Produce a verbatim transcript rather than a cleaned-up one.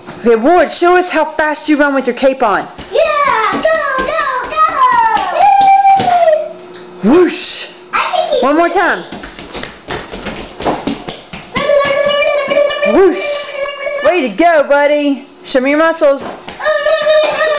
Okay, Ward, show us how fast you run with your cape on. Yeah! Go, go, go! Whoosh! One more time. Whoosh! Way to go, buddy. Show me your muscles.